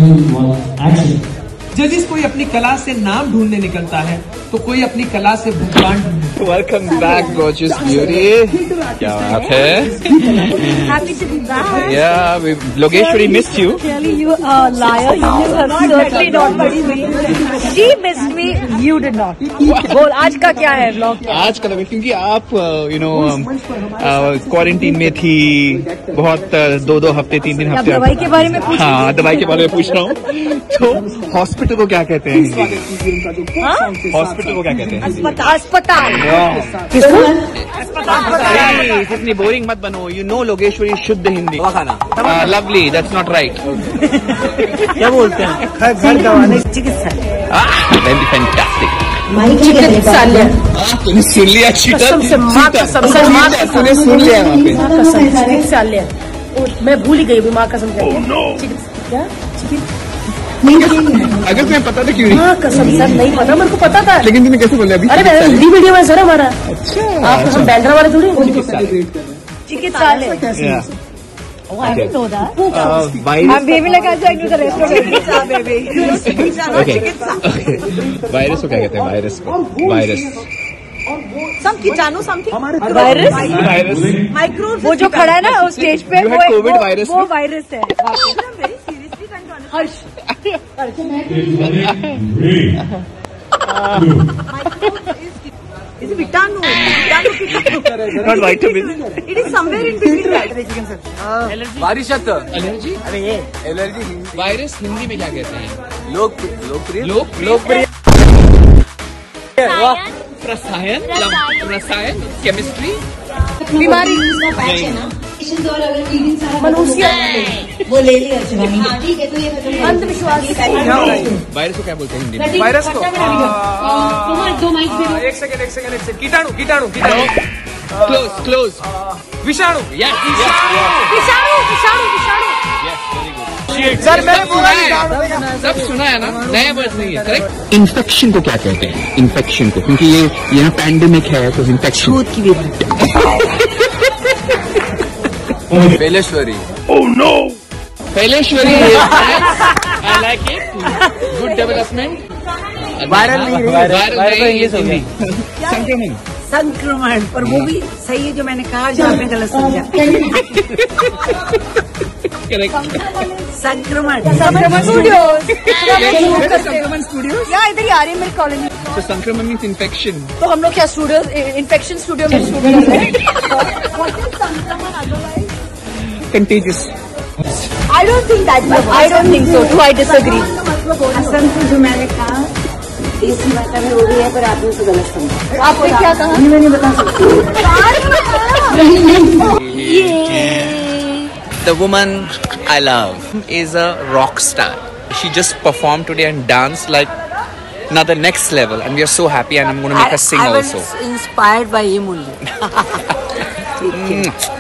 जजिस कोई अपनी कला से नाम ढूंढने निकलता है तो कोई अपनी कला से भुगतान। Welcome back gorgeous beauty. क्या बात है? Happy to be back. Yeah, Logeshwari missed you. Really, you are a liar. You have certainly not missed me. She missed me. You did not. बोल आज का क्या है vlog? आज का क्योंकि आप क्वारंटीन में थी बहुत 2 हफ्ते 3 हफ्ते। दवाई के बारे में पूछ। हाँ, दवाई के बारे में पूछ रहा हूँ। तो हॉस्पिटल को क्या कहते हैं? हॉस्पिटल को क्या कहते हैं? अस्पताल। इतनी बोरिंग मत बनो। यू नो लोगेश्वरी शुद्ध Hindi. Lovely, that's not right. क्या बोलते हैं? घर दवाने चिकित्सालय। फैंटास्टिक। चिकित्सालय। तूने सुन लिया? तूने सुन लिया वहाँ पे? चिकित्सालय। मैं भूल ही गई माँ कसम क्या? अगर तुम्हें पता था क्यों नहीं? माँ कसम सर नहीं पता, मेरे को पता था। लेकिन तूने कैसे बोला अभी? अरे मैं हिंदी मीडियम है सर हमारा। अच्छा, आप हम बैंड्रा वाले थोड़ी। चिकित्सालय। वायरस को क्या कहते हैं? वायरस को सम कीटाणु समथिंग वायरस माइक्रो। वो जो खड़ा है ना उस स्टेज पे कोविड वायरस। वो वायरस है। Harsh is it Vitanu? Not vitamin. It is somewhere in between that. वारिशत एलर्जी। अरे ये एलर्जी वायरस हिंदी में क्या कहते हैं? लोकप्रिय रसायन केमिस्ट्री। बीमारी मनुष्य वो ले लिया। ठीक है तो ये अंधविश्वास। वायरस को क्या बोलते हैं हिंदी में? वायरस को एक सेकंड कीटाणु क्लोज विषाणु। सर मैंने सब सुना है ना? नया वर्ड नहीं है। करेक्ट। इन्फेक्शन को क्या कहते हैं? इन्फेक्शन को, क्योंकि ये यहाँ पैंडेमिक है तो infection. Peleshwari. Oh no. Peleshwari. I like it. Good development. Viral English होगी। संक्रमण पर वो भी सही है जो मैंने कहा, जो आपने गलत समझा। संक्रमण स्टूडियोज या इधर ही आ रही है मेरी कॉलोनी। तो संक्रमण मीन्स इन्फेक्शन। तो हम लोग क्या स्टूडियो इन्फेक्शन स्टूडियो में शूट कर रहे हैं। Contagious. I don't think that. I don't think so too. I disagree. असल में जो मैंने कहा देसी भाषा में हो रही है, पर आपने उसे गलत समझा। आपने क्या कहा? मैं नहीं बता सकती। The woman I love is a rock star. She just performed today and danced like another next level, and we are so happy. And I'm going to make her sing also. I was inspired by him only.